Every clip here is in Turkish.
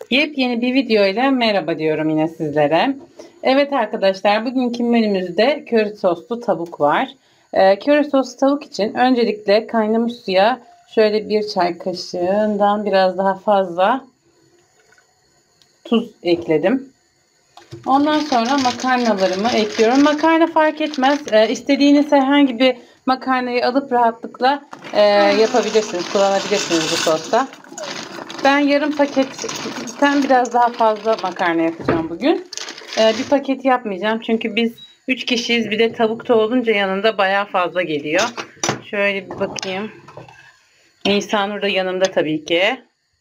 Yepyeni bir video ile merhaba diyorum yine sizlere. Evet arkadaşlar, bugünkü menümüzde köri soslu tavuk var. Köri soslu tavuk için öncelikle kaynamış suya şöyle bir çay kaşığından biraz daha fazla tuz ekledim. Ondan sonra makarnalarımı ekliyorum. Makarna fark etmez. İstediğiniz herhangi bir makarnayı alıp rahatlıkla yapabilirsiniz, kullanabilirsiniz bu sosta. Ben yarım paketten biraz daha fazla makarna yapacağım bugün. Bir paket yapmayacağım. Çünkü biz 3 kişiyiz. Bir de tavuk da olunca yanında bayağı fazla geliyor. Şöyle bir bakayım. Nisanur da yanımda tabii ki.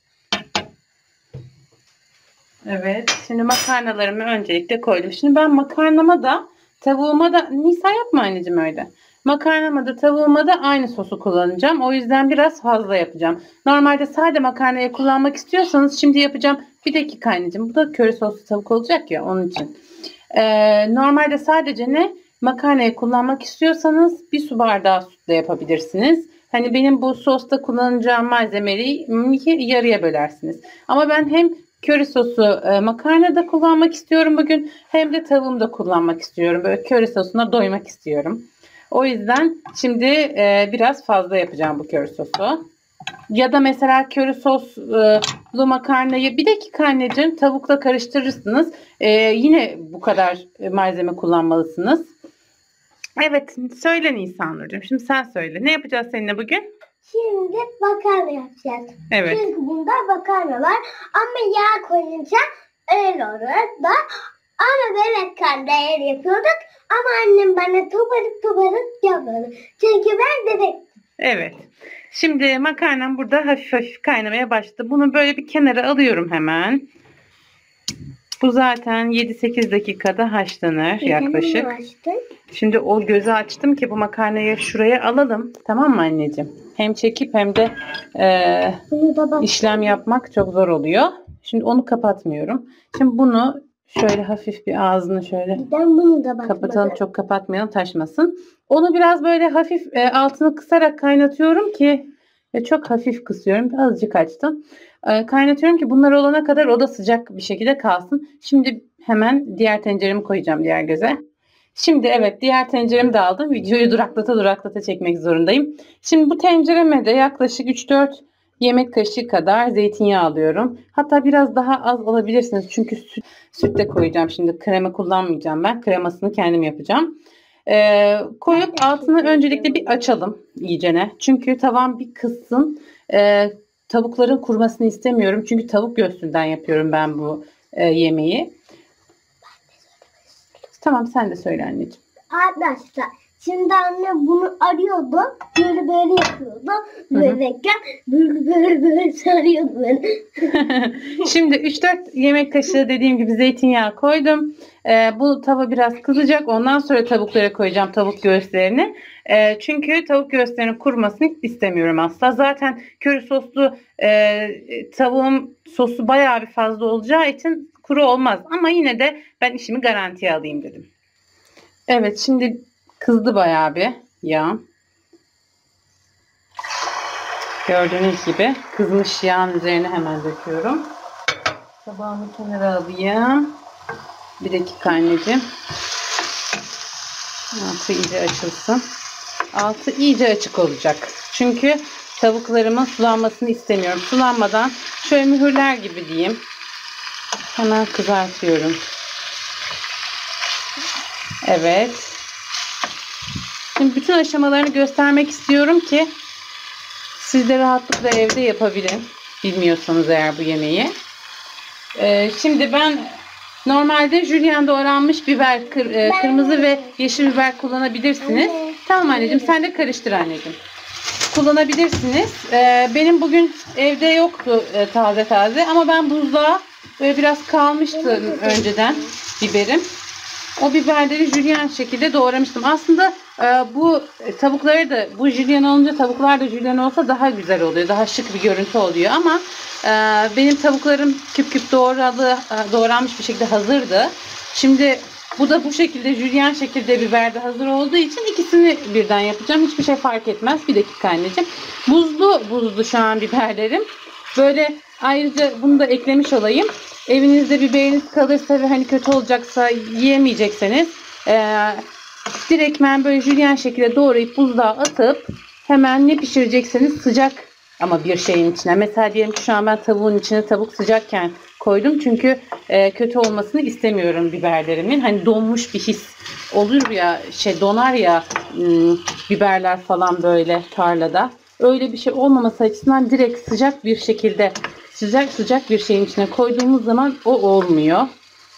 Evet. Şimdi makarnalarımı öncelikle koydum. Şimdi ben makarnama da tavuğuma da Nisa yapma anneciğim öyle. Makarnama da tavuğuma da aynı sosu kullanacağım. O yüzden biraz fazla yapacağım. Normalde sade makarnayı kullanmak istiyorsanız şimdi yapacağım. Bir dakika anneciğim. Bu da köri soslu tavuk olacak ya onun için. Normalde sadece makarnayı kullanmak istiyorsanız bir su bardağı sütle yapabilirsiniz. Hani benim bu sosta kullanacağım malzemeyi yarıya bölersiniz. Ama ben hem köri sosu makarna da kullanmak istiyorum bugün. Hem de tavuğumu da kullanmak istiyorum. Böyle köri sosuna doymak istiyorum. O yüzden şimdi biraz fazla yapacağım bu köri sosu. Ya da mesela köri soslu makarnayı bir dakika anneciğim tavukla karıştırırsınız. Yine bu kadar malzeme kullanmalısınız. Evet, söyle Nisanurcuğum. Şimdi sen söyle. Ne yapacağız seninle bugün? Şimdi makarna yapacağız. Evet. Çünkü bunda makarna var. Ama yağ koyunca öyle olur da. Ama böyle makarna yapıyorduk. Ama annem bana toparık yapmadı. Çünkü ben bebektim. Evet. Şimdi makarnam burada hafif hafif kaynamaya başladı. Bunu böyle bir kenara alıyorum hemen. Bu zaten 7-8 dakikada haşlanır yaklaşık. Şimdi o gözü açtım ki bu makarnayı şuraya alalım. Tamam mı anneciğim? Hem çekip hem de işlem yapmak çok zor oluyor. Şimdi onu kapatmıyorum. Şimdi bunu şöyle hafif bir ağzını şöyle bunu da kapatalım. Çok kapatmayalım, taşmasın. Onu biraz böyle hafif altını kısarak kaynatıyorum ki çok hafif kısıyorum. Azıcık açtım. Kaynatıyorum ki bunlar olana kadar o da sıcak bir şekilde kalsın. Şimdi hemen diğer tenceremi koyacağım diğer göze. Şimdi evet, diğer tenceremi de aldım. Videoyu duraklata çekmek zorundayım. Şimdi bu tencereme de yaklaşık 3-4 yemek kaşığı kadar zeytinyağı alıyorum. Hatta biraz daha az alabilirsiniz. Çünkü süt de koyacağım. Şimdi krema kullanmayacağım ben. Kremasını kendim yapacağım. Koyup altını öncelikle bir açalım iyicene. Çünkü tavan bir kızsın. Tavukların kurumasını istemiyorum. Çünkü tavuk göğsünden yapıyorum ben bu yemeği. Tamam, sen de söyle anneciğim. Arkadaşlar şimdi anne bunu arıyordu. Böyle yapıyordu. Böyle sarıyordu beni. Şimdi 3-4 yemek kaşığı dediğim gibi zeytinyağı koydum. Bu tava biraz kızacak. Ondan sonra tavuklara koyacağım, tavuk göğüslerini. Çünkü tavuk göğüslerinin kurumasını istemiyorum asla. Zaten köri soslu tavuğum sosu bayağı bir fazla olacağı için kuru olmaz. Ama yine de ben işimi garantiye alayım dedim. Evet, şimdi kızdı bayağı bir yağ. Gördüğünüz gibi kızmış yağın üzerine hemen döküyorum. Tabağımı kenara alayım. Bir dakika anneciğim. Altı iyice açılsın. Altı iyice açık olacak. Çünkü tavuklarımın sulanmasını istemiyorum. Sulanmadan şöyle mühürler gibi diyeyim. Hemen kızartıyorum. Evet. Şimdi bütün aşamalarını göstermek istiyorum ki siz de rahatlıkla evde yapabilin. Bilmiyorsanız eğer bu yemeği. Şimdi ben normalde jülyen doğranmış biber, kırmızı ve yeşil biber kullanabilirsiniz. Tamam anneciğim, sen de karıştır anneciğim. Kullanabilirsiniz. Benim bugün evde yoktu taze ama ben buzluğa böyle biraz kalmıştı önceden biberim. O biberleri jülyen şekilde doğramıştım. Aslında bu tavukları da bu jülyen olunca tavuklar da jülyen olsa daha güzel oluyor. Daha şık bir görüntü oluyor ama benim tavuklarım küp küp doğranmış bir şekilde hazırdı. Şimdi bu da bu şekilde jülyen şekilde biber de hazır olduğu için ikisini birden yapacağım. Hiçbir şey fark etmez. Bir dakika anneciğim. Buzlu şu an biberlerim. Böyle Ayrıca bunu da eklemiş olayım. Evinizde biberiniz kalırsa ve hani kötü olacaksa yiyemeyecekseniz direktmen böyle jülyen şekilde doğrayıp buzluğa atıp hemen ne pişirecekseniz sıcak ama bir şeyin içine. Mesela diyelim ki şu an ben tavuğun içine tavuk sıcakken koydum. Çünkü kötü olmasını istemiyorum biberlerimin. Hani donmuş bir his olur ya, donar ya biberler falan böyle tarlada. Öyle bir şey olmaması açısından direkt sıcak bir şekilde sıcak bir şeyin içine koyduğumuz zaman o olmuyor.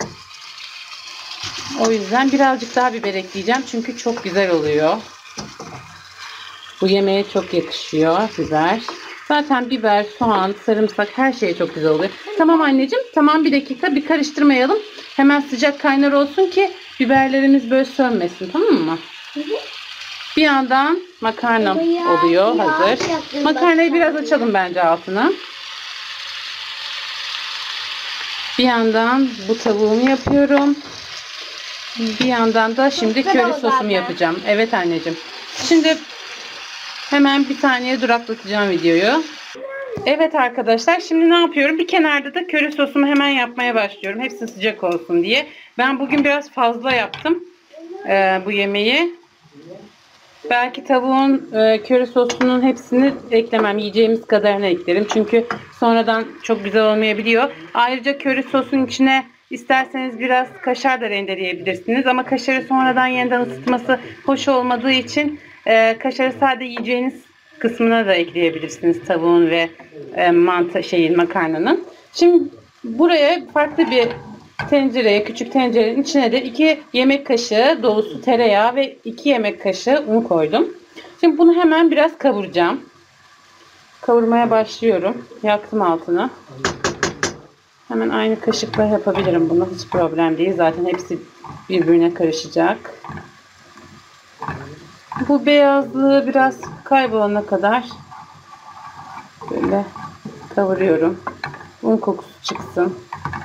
O yüzden birazcık daha biber ekleyeceğim. Çünkü çok güzel oluyor. Bu yemeğe çok yakışıyor biber. Zaten biber, soğan, sarımsak her şey çok güzel oluyor. Tamam anneciğim. Tamam, bir dakika bir karıştırmayalım. Hemen sıcak kaynar olsun ki biberlerimiz böyle sönmesin. Tamam mı? Hı hı. Bir yandan makarnam oluyor. Hazır. Makarnayı biraz açalım bence altına. Bir yandan bu tavuğumu yapıyorum. Bir yandan da şimdi köri sosumu yapacağım. Evet anneciğim. Şimdi hemen bir saniye duraklatacağım videoyu. Evet arkadaşlar, şimdi ne yapıyorum? Bir kenarda da köri sosumu hemen yapmaya başlıyorum. Hepsi sıcak olsun diye. Ben bugün biraz fazla yaptım bu yemeği. Belki tavuğun köri sosunun hepsini eklemem. Yiyeceğimiz kadarını eklerim. Çünkü sonradan çok güzel olmayabiliyor. Ayrıca köri sosun içine isterseniz biraz kaşar da rendeleyebilirsiniz. Ama kaşarı sonradan yeniden ısıtması hoş olmadığı için kaşarı sadece yiyeceğiniz kısmına da ekleyebilirsiniz tavuğun ve makarnanın. Şimdi buraya farklı bir tencereye, küçük tencerenin içine de 2 yemek kaşığı dolusu tereyağı ve 2 yemek kaşığı un koydum. Şimdi bunu hemen biraz kavuracağım. Kavurmaya başlıyorum. Yaktım altını. Hemen aynı kaşıkla yapabilirim bunu. Hiç problem değil. Zaten hepsi birbirine karışacak. Bu beyazlığı biraz kaybolana kadar böyle kavuruyorum. Un kokusu çıksın.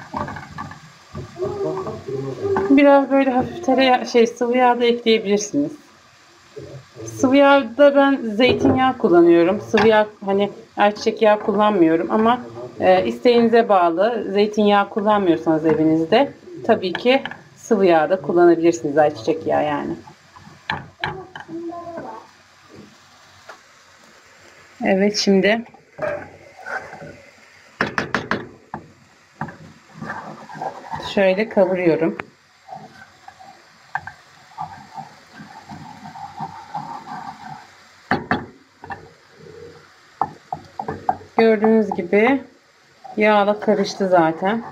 Biraz böyle hafif tereyağı, sıvı yağ da ekleyebilirsiniz. Sıvı yağda ben zeytinyağı kullanıyorum. Sıvı yağ, hani ayçiçek yağı kullanmıyorum ama isteğinize bağlı. Zeytinyağı kullanmıyorsanız evinizde tabii ki sıvı yağ da kullanabilirsiniz, ayçiçek yağı yani. Evet, şimdi şöyle kavuruyorum. Gördüğünüz gibi yağla karıştı zaten.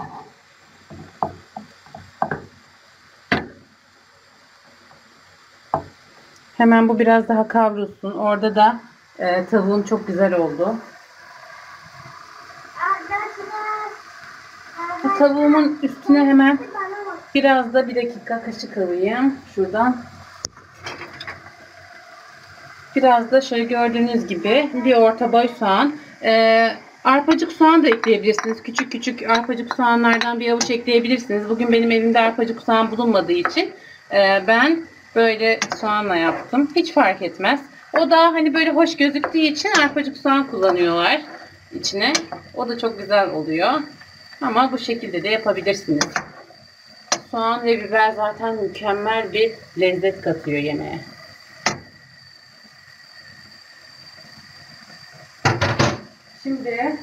Hemen bu biraz daha kavrulsun. Orada da tavuğum çok güzel oldu. Bu tavuğumun üstüne hemen biraz da bir dakika kaşık alayım. Şuradan. Biraz da şöyle gördüğünüz gibi bir orta boy soğan. Arpacık soğan da ekleyebilirsiniz. Küçük küçük arpacık soğanlardan bir avuç ekleyebilirsiniz. Bugün benim evimde arpacık soğan bulunmadığı için ben böyle soğanla yaptım. Hiç fark etmez. O da hani böyle hoş gözüktüğü için arpacık soğan kullanıyorlar içine. O da çok güzel oluyor. Ama bu şekilde de yapabilirsiniz. Soğan ve biber zaten mükemmel bir lezzet katıyor yemeğe. Şimdi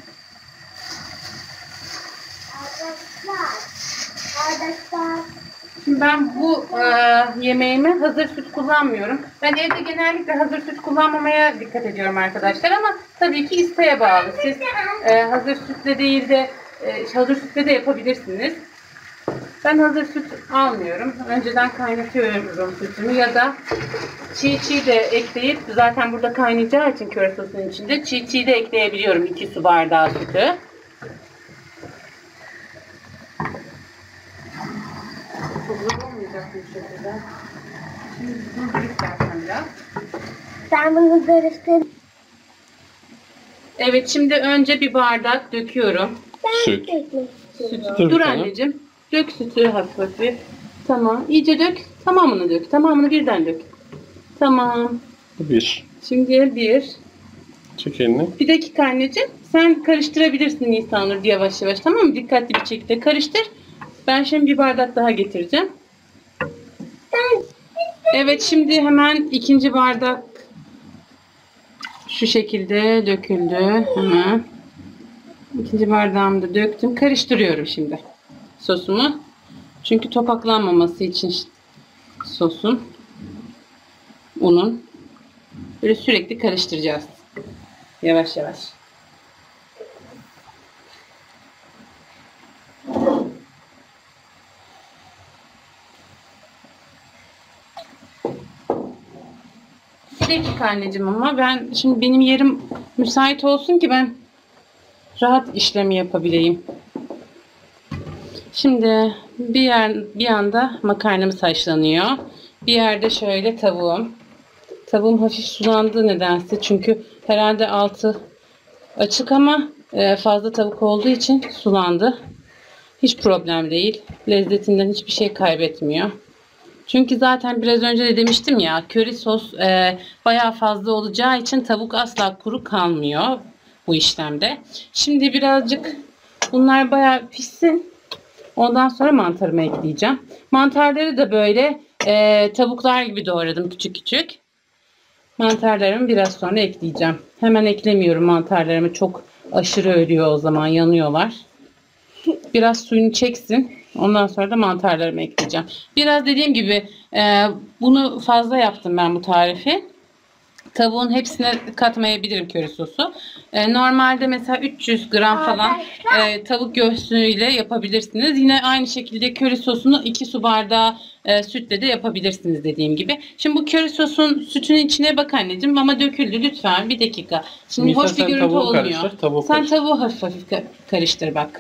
ben bu yemeğime hazır süt kullanmıyorum. Ben evde genellikle hazır süt kullanmamaya dikkat ediyorum arkadaşlar, ama tabii ki isteğe bağlı. Siz hazır sütle değil de hazır sütle de yapabilirsiniz. Ben hazır süt almıyorum. Önceden kaynatıyorum sütümü ya da çiğ de ekleyip, zaten burada kaynayacağı için köri sosunun içinde çiğ de ekleyebiliyorum 2 su bardağı sütü. Çok zor olmayacak bir şekilde. Şimdi bunu istersen biraz. Ben bunu karıştırdım. Evet, şimdi önce bir bardak döküyorum. Süt. Dur anneciğim. Dök sütü hafif. Tamam. İyice dök. Tamamını dök. Tamamını birden dök. Tamam. Bir. Şimdi bir. Çek elini. Bir dakika anneciğim. Sen karıştırabilirsin Nisanur yavaş yavaş, tamam mı? Dikkatli bir şekilde karıştır. Ben şimdi bir bardak daha getireceğim. Evet, şimdi hemen ikinci bardak şu şekilde döküldü. Hemen ikinci bardağımı da döktüm. Karıştırıyorum şimdi sosumu. Çünkü topaklanmaması için sosun, unun böyle sürekli karıştıracağız. Yavaş yavaş. Bir dakika anneciğim, ama ben şimdi benim yerim müsait olsun ki ben rahat işlemi yapabileyim. Şimdi bir yanda makarnamız haşlanıyor. Bir yerde şöyle tavuğum. Tavuğum hafif sulandı nedense. Çünkü herhalde altı açık ama fazla tavuk olduğu için sulandı. Hiç problem değil. Lezzetinden hiçbir şey kaybetmiyor. Çünkü zaten biraz önce de demiştim ya, köri sos bayağı fazla olacağı için tavuk asla kuru kalmıyor bu işlemde. Şimdi birazcık bunlar bayağı pişsin. Ondan sonra mantarımı ekleyeceğim. Mantarları da böyle tavuklar gibi doğradım küçük küçük. Mantarlarımı biraz sonra ekleyeceğim. Hemen eklemiyorum mantarlarımı. Çok aşırı ölüyor o zaman, yanıyorlar. Biraz suyunu çeksin. Ondan sonra da mantarlarımı ekleyeceğim. Biraz dediğim gibi bunu fazla yaptım ben bu tarifi. Tavuğun hepsine katmayabilirim köri sosu. Normalde mesela 300 gram falan tavuk göğsüyle yapabilirsiniz. Yine aynı şekilde köri sosunu 2 su bardağı sütle de yapabilirsiniz dediğim gibi. Şimdi bu köri sosun sütünün içine bak anneciğim, ama döküldü lütfen bir dakika. Şimdi Nisa, hoş bir görüntü olmuyor. Sen karıştır. tavuğu hafif hafif karıştır bak.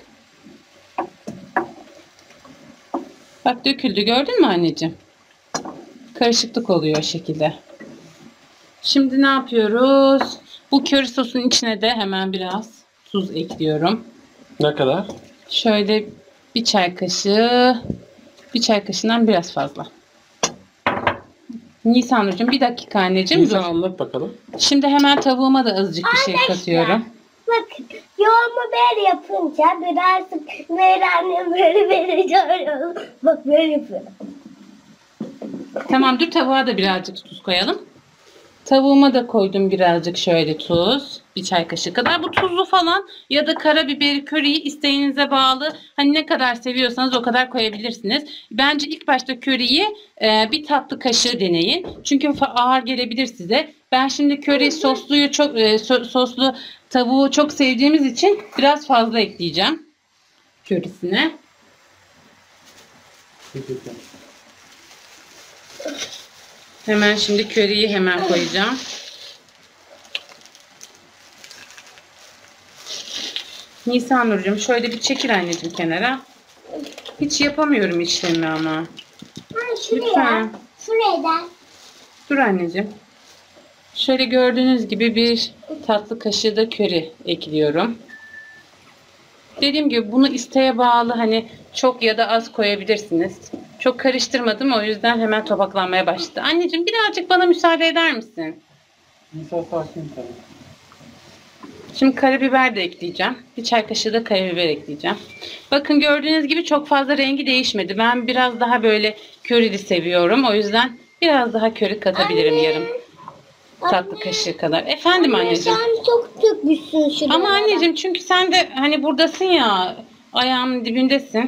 Bak döküldü, gördün mü anneciğim? Karışıklık oluyor o şekilde. Şimdi ne yapıyoruz? Bu köri sosunun içine de hemen biraz tuz ekliyorum. Ne kadar? Şöyle bir çay kaşığı, bir çay kaşığından biraz fazla. Nisanurcuğum bir dakika anneciğim. Nisa Dur. anlat bakalım. Şimdi hemen tavuğuma da azıcık bir şey katıyorum. Bakın yoğurma böyle yapınca birazcık böyle annem böyle söylüyor. Bak böyle yapıyorum. Tamam, dur, tavuğa da birazcık tuz koyalım. Tavuğuma da koydum birazcık şöyle tuz. Bir çay kaşığı kadar. Bu tuzlu falan ya da karabiberi, köriyi isteğinize bağlı. Hani ne kadar seviyorsanız o kadar koyabilirsiniz. Bence ilk başta köriyi bir tatlı kaşığı deneyin. Çünkü ağır gelebilir size. Ben şimdi köri sosluyu çok soslu tavuğu çok sevdiğimiz için biraz fazla ekleyeceğim körisine. Hemen şimdi köriyi hemen koyacağım. Nisanurcuğum şöyle bir çekil anneciğim kenara. Hiç yapamıyorum işlemi ama. Ha, şuraya. Lütfen. Şuraya da. Dur anneciğim. Şöyle gördüğünüz gibi bir tatlı kaşığı da köri ekliyorum. Dediğim gibi bunu isteğe bağlı, hani çok ya da az koyabilirsiniz. Çok karıştırmadım, o yüzden hemen topaklanmaya başladı. Anneciğim birazcık bana müsaade eder misin? Nisa sakin tabii. Şimdi karabiber de ekleyeceğim. Bir çay kaşığı da karabiber ekleyeceğim. Bakın gördüğünüz gibi çok fazla rengi değişmedi. Ben biraz daha böyle körili seviyorum. O yüzden biraz daha köri katabilirim, yarım tatlı kaşığı kadar. Efendim anneciğim. Sen çok dökmüşsün şuraya. Ama anneciğim çünkü sen de hani buradasın ya, ayağımın dibindesin.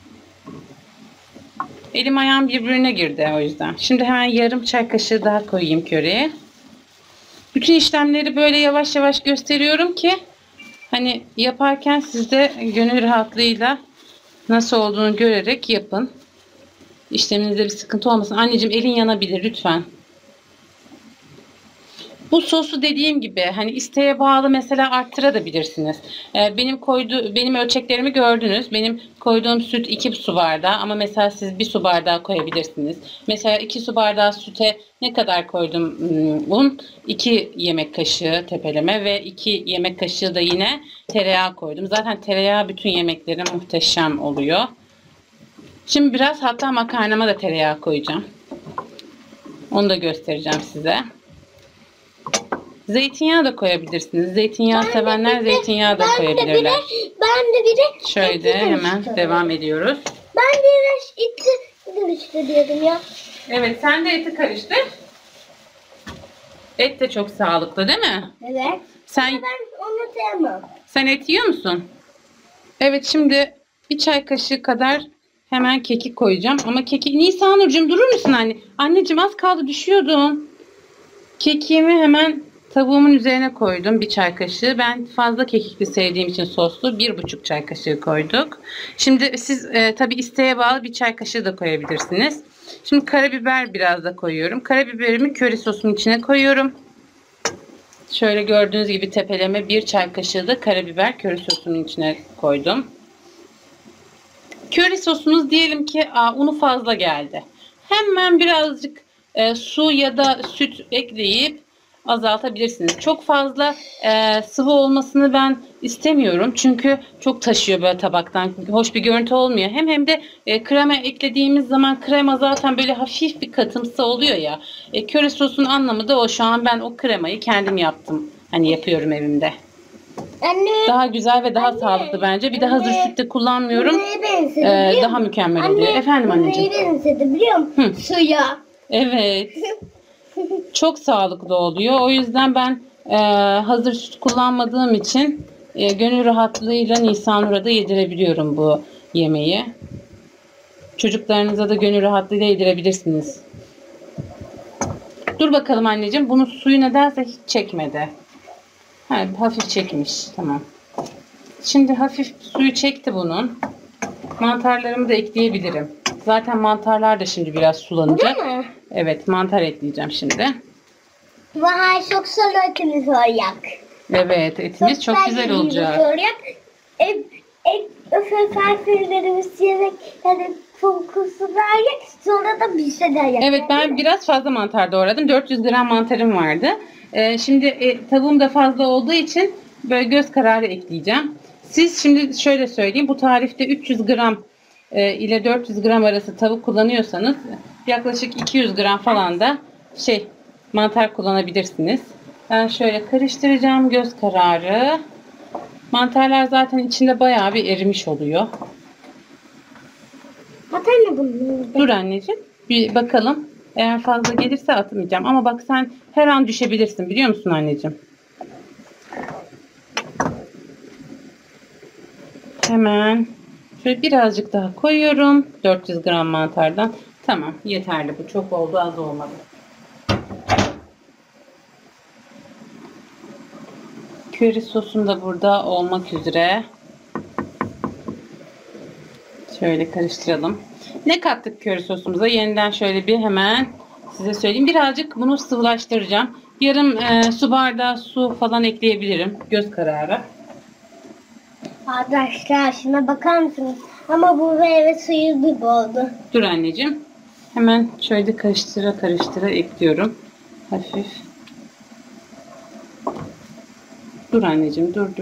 Elim ayağım birbirine girdi o yüzden. Şimdi hemen yarım çay kaşığı daha koyayım köriye. Bütün işlemleri böyle yavaş yavaş gösteriyorum ki hani yaparken siz de gönül rahatlığıyla nasıl olduğunu görerek yapın. İşleminizde bir sıkıntı olmasın. Anneciğim elin yanabilir lütfen. Bu sosu dediğim gibi hani isteğe bağlı mesela arttırabilirsiniz. Benim ölçeklerimi gördünüz. Benim koyduğum süt 2 su bardağı ama mesela siz 1 su bardağı koyabilirsiniz. Mesela 2 su bardağı süte ne kadar koydum un? 2 yemek kaşığı tepeleme ve 2 yemek kaşığı da yine tereyağı koydum. Zaten tereyağı bütün yemeklere muhteşem oluyor. Şimdi biraz hatta makarnama da tereyağı koyacağım. Onu da göstereceğim size. Zeytinyağı da koyabilirsiniz. Zeytinyağı sevenler zeytinyağı da Ben de koyabilirler. biri Şöyle eti hemen karıştırıyorum. devam ediyoruz. Ben de biraz eti karıştırıyorum ya. Evet, sen de eti karıştır. Et de çok sağlıklı değil mi? Evet. Sen Ben onu sevmem. Sen et yiyor musun? Evet, şimdi bir çay kaşığı kadar hemen kekik koyacağım. Ama kekik... Nisanurcuğum durur musun anne? Anneciğim az kaldı düşüyordum. Kekiğimi hemen tavuğumun üzerine koydum. Bir çay kaşığı. Ben fazla kekikli sevdiğim için soslu 1,5 çay kaşığı koyduk. Şimdi siz tabi isteğe bağlı bir çay kaşığı da koyabilirsiniz. Şimdi karabiber biraz da koyuyorum. Karabiberimi köri sosunun içine koyuyorum. Şöyle gördüğünüz gibi tepeleme bir çay kaşığı da karabiber köri sosunun içine koydum. Köri sosumuz diyelim ki unu fazla geldi. Hemen birazcık su ya da süt ekleyip azaltabilirsiniz. Çok fazla sıvı olmasını ben istemiyorum. Çünkü çok taşıyor böyle tabaktan. Hoş bir görüntü olmuyor. Hem de krema eklediğimiz zaman krema zaten böyle hafif bir katımsı oluyor ya. Köri sosun anlamı da o. Şu an ben o kremayı kendim yaptım. Hani yapıyorum evimde. Anne. Daha güzel ve daha sağlıklı bence. Bir de hazır süt de kullanmıyorum. Neye benzedi biliyor musun? Daha mükemmel oluyor. Efendim anneciğim. Neye benzedi biliyor musun? Suya. Evet. Çok sağlıklı oluyor. O yüzden ben hazır süt kullanmadığım için gönül rahatlığıyla Nisanur'a da yedirebiliyorum bu yemeği. Çocuklarınıza da gönül rahatlığıyla yedirebilirsiniz. Dur bakalım anneciğim. Bunun suyu nedense hiç çekmedi. Ha, hafif çekmiş. Tamam. Şimdi hafif suyu çekti bunun. Mantarlarımı da ekleyebilirim. Zaten mantarlar da şimdi biraz sulanacak. Değil mi? Evet, mantar ekleyeceğim şimdi. Vay çok salatımız olacak. Evet, etimiz çok güzel olacak. Misafirlerimiz yemeklerin kokusu verecek. Sonra da bize de yapacak. Evet, ben biraz fazla mantar doğradım. 400 gram mantarım vardı. Şimdi tavuğum da fazla olduğu için böyle göz kararı ekleyeceğim. Siz şimdi şöyle söyleyeyim. Bu tarifte 300 gram ile 400 gram arası tavuk kullanıyorsanız yaklaşık 200 gram falan da mantar kullanabilirsiniz. Ben şöyle karıştıracağım göz kararı. Mantarlar zaten içinde bayağı bir erimiş oluyor. Atar mı bunu? Dur anneciğim. Bir bakalım. Eğer fazla gelirse atmayacağım. Ama bak sen her an düşebilirsin biliyor musun anneciğim? Hemen şöyle birazcık daha koyuyorum. 400 gram mantardan. Tamam, yeterli bu. Çok oldu, az olmadı. Köri sosum da burada olmak üzere. Şöyle karıştıralım. Ne kattık köri sosumuza? Yeniden şöyle bir hemen size söyleyeyim. Birazcık bunu sıvılaştıracağım. Yarım su bardağı su falan ekleyebilirim. Göz kararı. Arkadaşlar şuna bakar mısınız? Ama bu meyve suyu gibi oldu. Dur anneciğim. Hemen şöyle karıştıra karıştıra ekliyorum. Hafif. Dur anneciğim. Dur.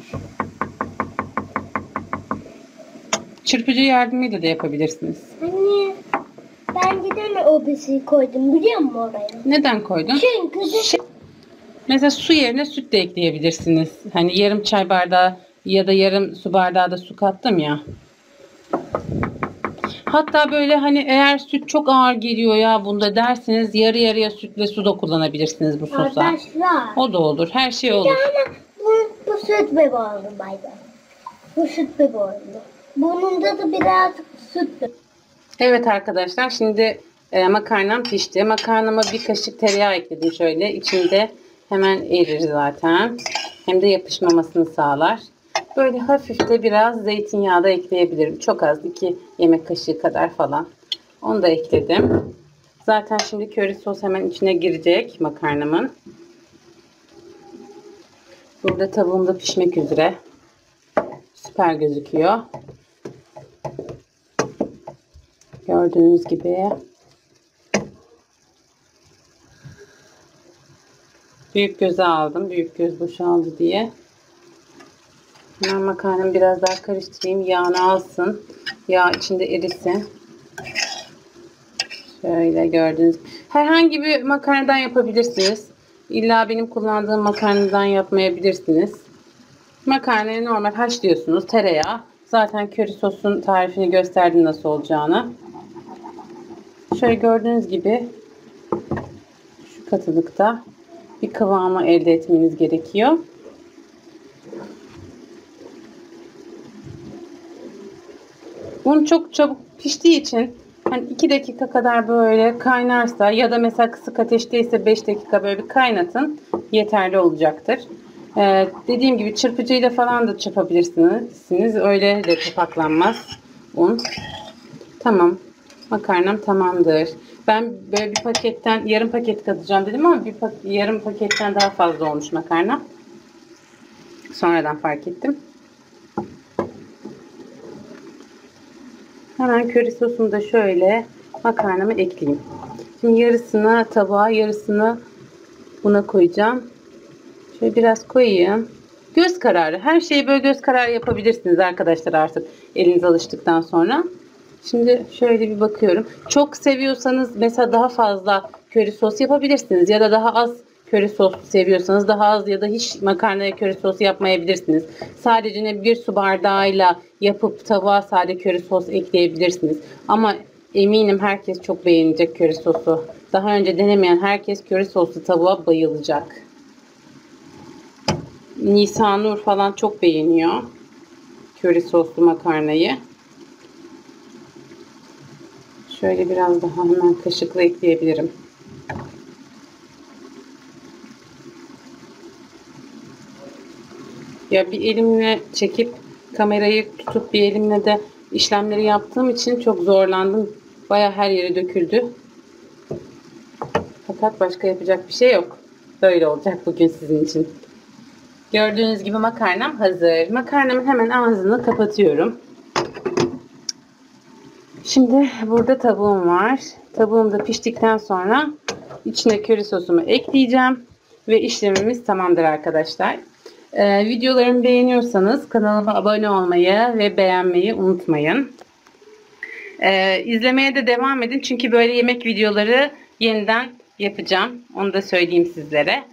Çırpıcı yardımıyla da yapabilirsiniz. Anne ben giden obesi koydum biliyor musun oraya? Neden koydun? Çünkü Mesela su yerine süt de ekleyebilirsiniz. Hani yarım çay bardağı ya da yarım su bardağı da su kattım ya. Hatta böyle hani eğer süt çok ağır geliyor ya bunda derseniz yarı yarıya süt ve su da kullanabilirsiniz bu sosa. arkadaşlar. O da olur. Her şey olur. Yani bu süt bebeği oldu bayda. Bu süt bebeği oldu. Bununda da birazcık süt. Evet arkadaşlar, şimdi makarnam pişti. Makarnama bir kaşık tereyağı ekledim şöyle. İçinde hemen erir zaten. Hem de yapışmamasını sağlar. Böyle hafif de biraz zeytinyağı da ekleyebilirim. Çok az, 2 yemek kaşığı kadar falan. Onu da ekledim. Zaten şimdi köri sos hemen içine girecek makarnamın. Burada tavuğum da pişmek üzere. Süper gözüküyor. Gördüğünüz gibi. Büyük göze aldım. Büyük göz boşaldı diye. Hemen makarnamı biraz daha karıştırayım. Yağını alsın. Yağ içinde erisin. Şöyle gördüğünüz. Herhangi bir makarnadan yapabilirsiniz. İlla benim kullandığım makarnadan yapmayabilirsiniz. Makarnayı normal haşlıyorsunuz. Tereyağı. Zaten köri sosun tarifini gösterdim nasıl olacağını. Şöyle gördüğünüz gibi şu katılıkta bir kıvamı elde etmeniz gerekiyor. Un çok çabuk piştiği için hani 2 dakika kadar böyle kaynarsa ya da mesela kısık ateşteyse 5 dakika böyle bir kaynatın. Yeterli olacaktır. Dediğim gibi çırpıcıyla falan da çırpabilirsiniz. Öyle de topaklanmaz un. Tamam. Makarnam tamamdır. Ben böyle bir paketten yarım paket katacağım dedim ama yarım paketten daha fazla olmuş makarna. Sonradan fark ettim. Hemen köri sosunu da şöyle makarnamı ekleyeyim. Şimdi yarısını tabağa, yarısını buna koyacağım. Şöyle biraz koyayım. Göz kararı. Her şeyi böyle göz kararı yapabilirsiniz arkadaşlar artık eliniz alıştıktan sonra. Şimdi şöyle bir bakıyorum. Çok seviyorsanız mesela daha fazla köri sos yapabilirsiniz. Ya da daha az köri sos seviyorsanız daha az ya da hiç makarnaya köri sos yapmayabilirsiniz. Sadece bir su bardağıyla yapıp tabağa sade köri sos ekleyebilirsiniz. Ama eminim herkes çok beğenecek köri sosu. Daha önce denemeyen herkes köri soslu tavuğa bayılacak. Nisanur falan çok beğeniyor köri soslu makarnayı. Şöyle biraz daha hemen kaşıkla ekleyebilirim. Ya bir elimle çekip kamerayı tutup bir elimle de işlemleri yaptığım için çok zorlandım. Baya her yere döküldü. Fakat başka yapacak bir şey yok. Böyle olacak bugün sizin için. Gördüğünüz gibi makarnam hazır. Makarnamın hemen ağzını kapatıyorum. Şimdi burada tavuğum var. Tavuğum da piştikten sonra içine köri sosumu ekleyeceğim. Ve işlemimiz tamamdır arkadaşlar. Videolarımı beğeniyorsanız kanalıma abone olmayı ve beğenmeyi unutmayın. İzlemeye de devam edin. Çünkü böyle yemek videoları yeniden yapacağım. Onu da söyleyeyim sizlere.